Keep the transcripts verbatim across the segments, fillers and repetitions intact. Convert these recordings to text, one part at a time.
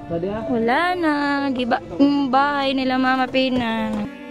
Wala na. Di ba? Yung bahay nila Mama Pina.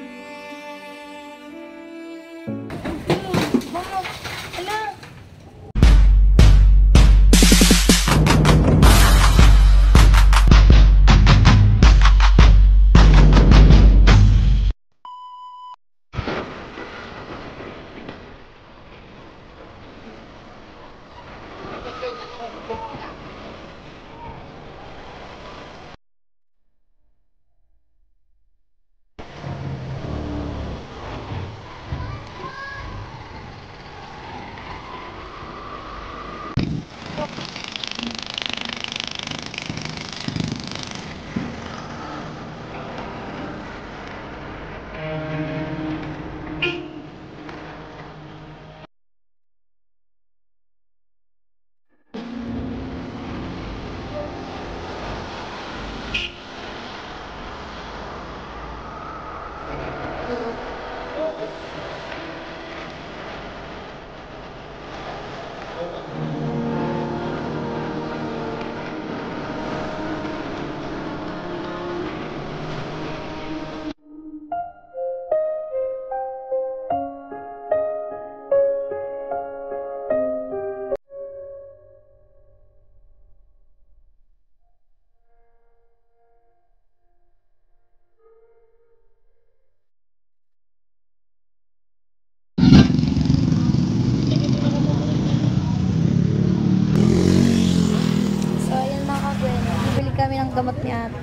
Kami ng gamot ni ate.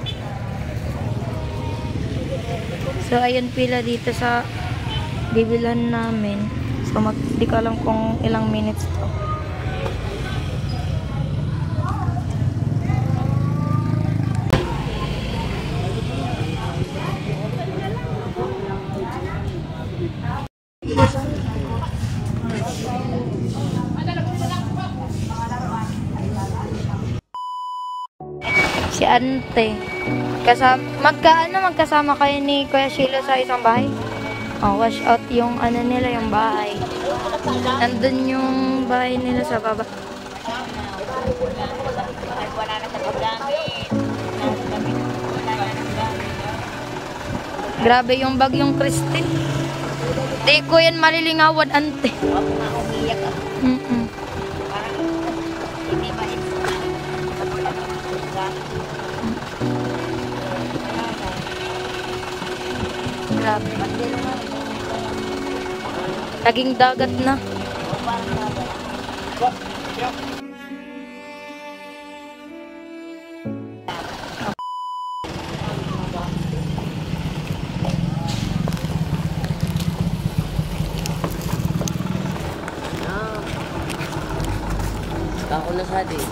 So, ayun pila dito sa bibilhan namin. So, mag di ko alam kung ilang minutes to. Si ante. Kasama, magkaano magkasama kayo ni Kuya Sheila sa isang bahay? Oh, wash out yung ano nila, yung bahay. Nandun yung bahay nila sa baba. Grabe yung bagyong Christine. Di ko yan malilingawan, ante. Mm -mm. Grabe. Naging dagat na. Ako na sa di.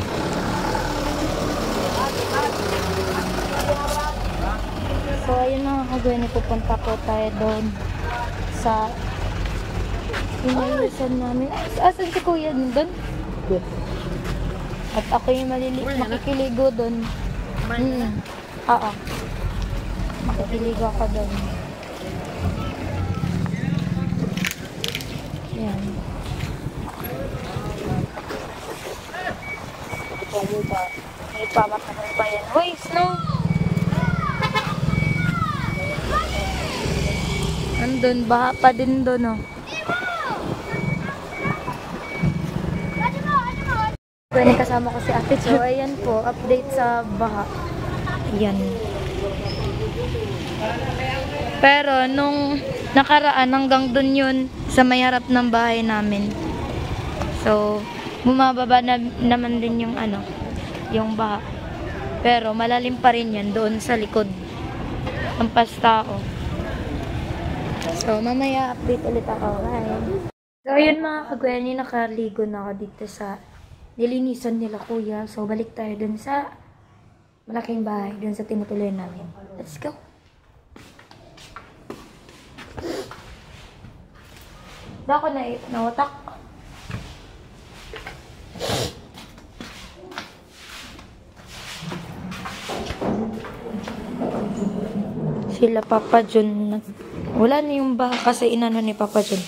So, ayun mga kagawin, pupunta po tayo doon sa inayusan namin. Asan si Kuya doon? At ako yung malili makikiligo doon. Hmm. Oo. Makikiligo ako doon. Yan. Ito pa. May pamatagal pa yan. Hoy, Snow! Andun, baha pa din doon, oh. Pwede kasama ko si Ate. So, ayan po, update sa baha. Ayan. Pero, nung nakaraan, hanggang doon yun, sa may harap ng bahay namin. So, bumababa na naman din yung ano, yung baha. Pero, malalim pa rin yan doon sa likod ng pastao. So, mamaya update ulit ako. Bye! So, ayun mga kagwani, nakaligo na ako dito sa nilinisan nila kuya. So, balik tayo dun sa malaking bahay, dun sa tinutuloy namin. Let's go! Dako na nawatak. Sila Papa John. Wala na yung baha kasi inano ni Papa John.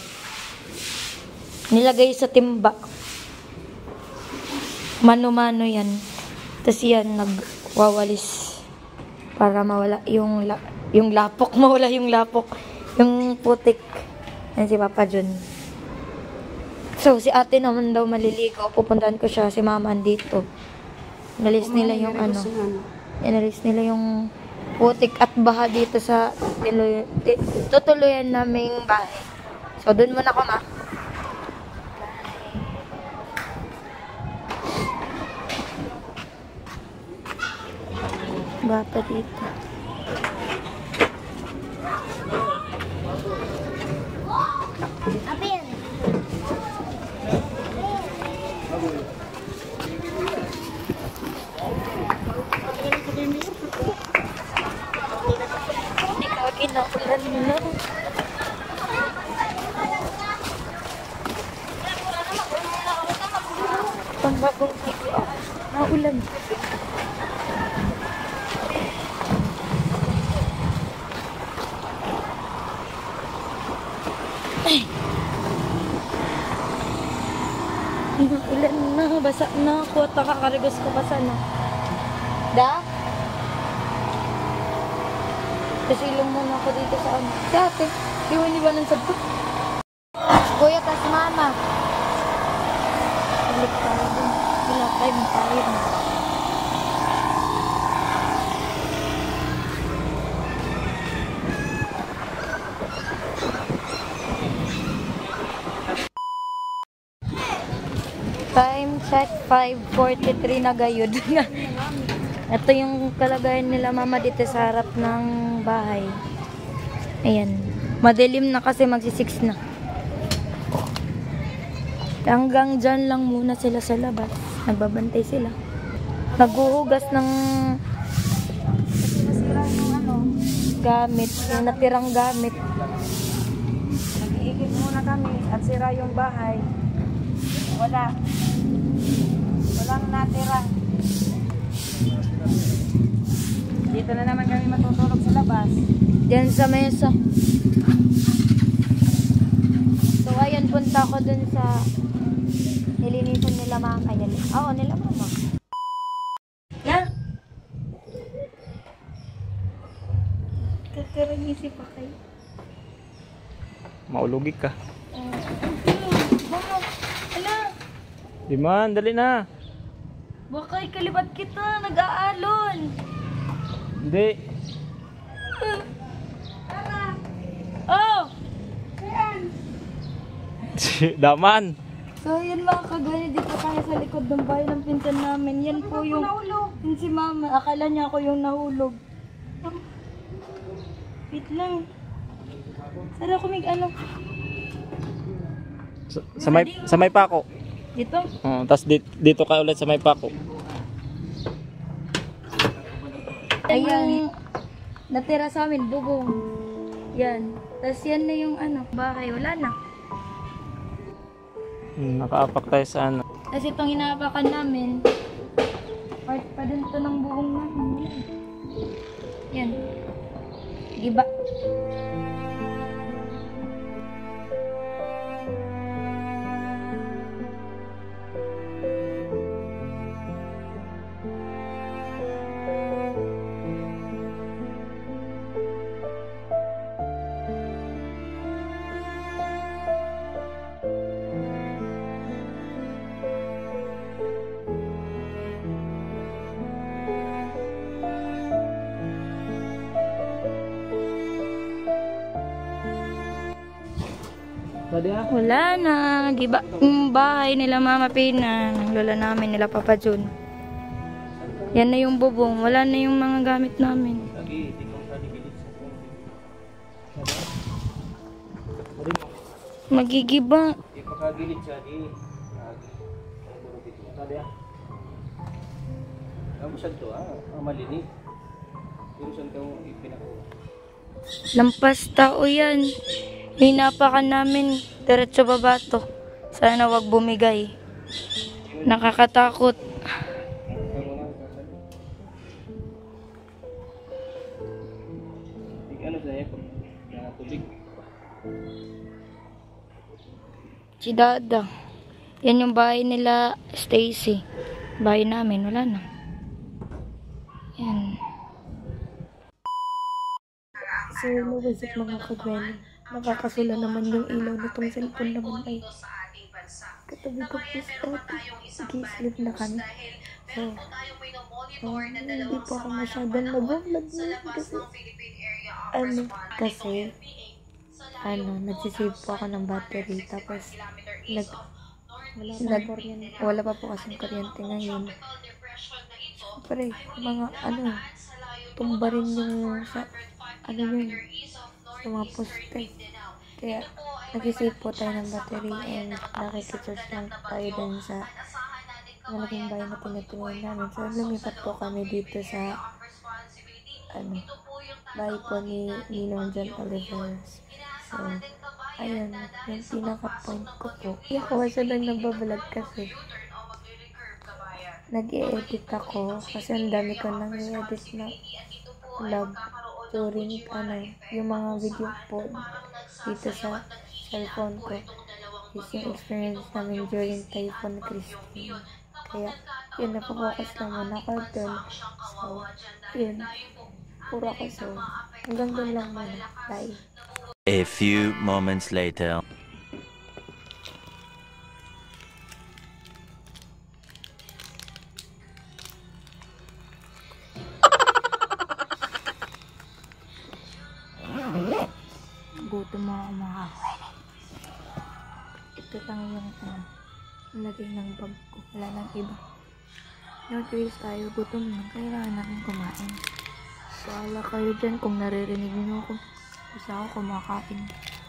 Nilagay sa timba. Mano-mano yan. Tapos yan, nagwawalis para mawala yung la yung lapok, mawala yung lapok, yung putik. Yan si Papa John. So, si ate naman daw maliligo. Pupuntahan ko siya, si mama andito. Inalis nila yung ano, inalis nila yung putik at baha dito sa tiluy, tutuluyan naming bahay. So, dun muna ako, ma. Bata dito. Apin. Ikaw kinaulan na. Pangbagong video. Naulan. Ilan na, basa na ako at nakakarigos ko basa na. Da? Kasilong muna ako dito sa ano. Si ate, iwan iwan ng sabot. Kuya, tas mama. Balik tayo dun. Wala time tayo. Time check, five forty-three na gayud. Ito yung kalagayan nila mama dito sa harap ng bahay. Ayan. Madilim na kasi magsi-six na. Hanggang dyan lang muna sila sa labas. Nagbabantay sila. Naghuhugas ng nasira yung ano, gamit. Yung natirang gamit. Nag-iigib muna kami at sira yung bahay. Wala. Walang natira. Dito na naman kami matutulog sa labas. Diyan sa mesa. So, ayan, punta ko dun sa nilinisan nila mama. Ayan. Oo, nila mama. Na? Kakarangisi pa kayo. Maulugi ka. Uh, Mama, ala. Diman, dali na. Baka ikalibat kita, nag-aalon. Hindi. Oh! Daman. So, yan mga kagaya, dito kaya sa likod ng bahay ng pinsan namin. Yan po yung, yun si mama. Akala niya ako yung nahulog. Oh. Wait lang. Sara ko may ano. Sa, sa may sa may pako. Dito? Oh, tas dito, dito ka ulit sa may pako. Ayan. Natira sa amin, bubong. Yan. Tapos yan na yung ano, bahay. Wala na. Hmm, nakaapak tayo sa ano. Tapos itong hinaapakan namin, part pa din to ng buong namin. Yan. Iba. Wala na. Giba yung bahay nila Mama Pina, ng lola namin, nila Papa John. Yan na yung bubong. Wala na yung mga gamit namin. Magigiba. Ipakagilid siya di. Tadi ah. Kamu saan to ah? Ang malinis. Pero saan ka ipinako? Lampas tao yan. Hinapakan namin, diretso baba to. Sana wag bumigay. Nakakatakot. Ano sa iyo? Tubig. Si Dada. Yan yung bahay nila Stacy. Bahay namin, wala na. Yan. So, nawisip mga kagwen. Nakakasula naman yung ilaw na tong cellphone naman ay katabi ko po sa dati. Nag-sleep na kami. So, um, hindi po ako masyadong nag-vlog ngayon kasi ano, kasi ano, nagsisave po ako ng battery tapos nag nag wala pa po kasing kuryente ngayon. Siyempre, mga ano, tumba rin yung sa ano yun, sa mga poste. Kaya, nag-save po tayo ng battery and nakikicharge lang tayo dun sa malaking bayan na tinutulungan namin. So, lumipat po kami dito sa ano, bahay po ni Ninong John Oliveros. So, ayun, yung pinaka-point ko po. Iyak ko siya lang nagbablog kasi nag-i-edit ako kasi ang dami ko nang i-edit na vlog during ano, yung mga video po dito sa cellphone ko is yung experience namin during Typhoon Christine. Kaya, yun, napofocus lang muna ako dun. So, yun, puro ako so. Hanggang dun lang muna. Bye. A few moments later. Gutom mo ako mga kawin. Ito lang yung ano, lagay ng bag ko. Wala nang iba. Yung curious tayo, gutom na. Kailangan natin kumain. Bahala kayo dyan kung naririnig niyo ako. Basta ako kumakain.